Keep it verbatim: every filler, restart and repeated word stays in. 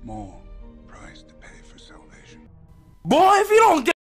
small price to pay for salvation. Boy, if you don't get